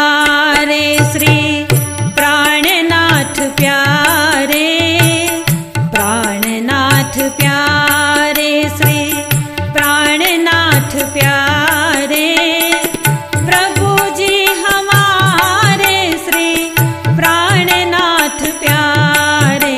हमारे श्री प्राणनाथ प्यारे, प्राणनाथ प्यारे, श्री प्राणनाथ प्यारे। प्रभु जी हमारे श्री प्राणनाथ प्यारे,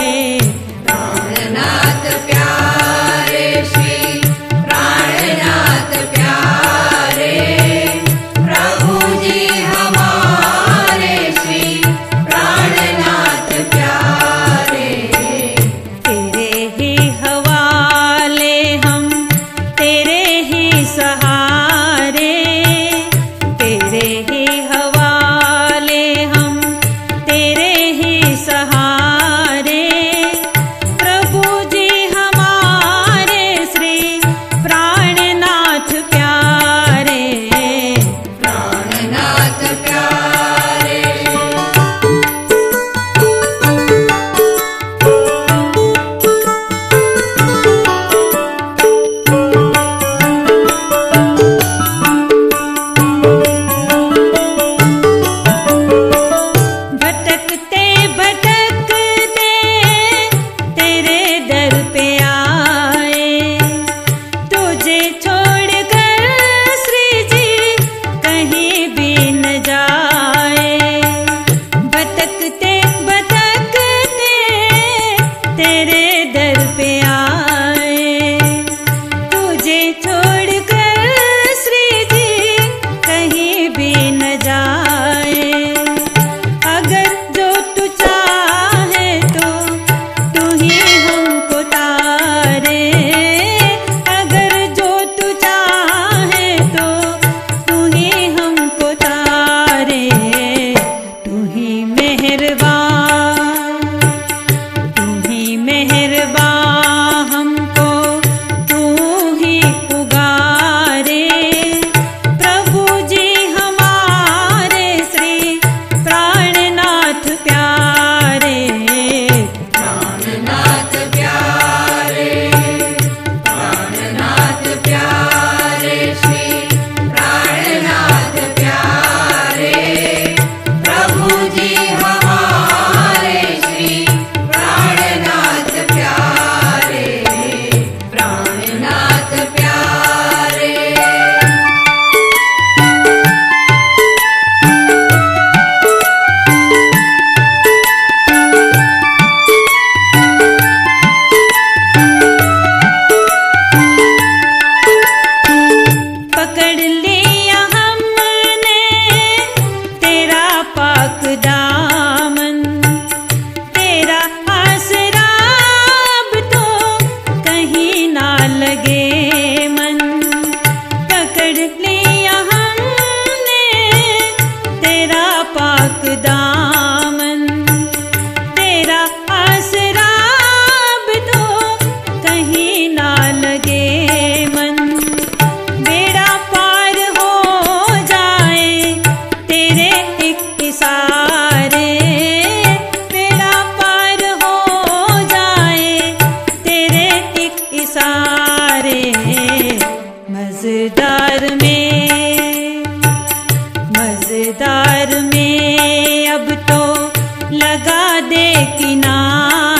प्राणनाथ प्यारे, श्री प्राणनाथ प्यारे। प्रभु जी हमारे श्री प्राणनाथ प्यारे। तेरे ही हवाले हम, तेरे ही सहारे, तेरे ही हवाले हम, तेरे ही सहारे। प्रभु जी हमारे श्री प्राणनाथ प्यारे, प्राणनाथ प्यारे। भटकते भटकते तेरे दर पे आए, तुझे छोड़कर श्री जी कहीं भी न जाए। भटकते भटकते तेरे दर पे आए, तुझे छोड़कर श्री जी कहीं भी न जाए। अगर जो तू चाहे तो तू ही हमको तारे, अगर जो तू चाहे तो तू ही हमको तारे। तू ही मेहरबान, तू ही मेहरबान, हमको तू ही पुकारे। प्रभु जी हमारे श्री प्राणनाथ प्यारे, प्राणनाथ प्यारे, प्राणनाथ प्यारे, श्री प्राणनाथ प्यारे। प्रभु जी हमारे श्री प्राणनाथ प्यारे, प्राणनाथ प्यारे। पकड़ लिया हमने तेरा पाक दामन, तेरा आसरा अब तो कहीं ना लगे मन। पकड़ लिया हमने तेरा पाक दामन, तेरा आसरा अब तो कहीं ना लगे मन। बेड़ा पार हो जाए तेरे एक इशारे, बेड़ा पार हो जाए तेरे एक इशारे। मजेदार में, मजेदार में अब तो लगा दे किनारे।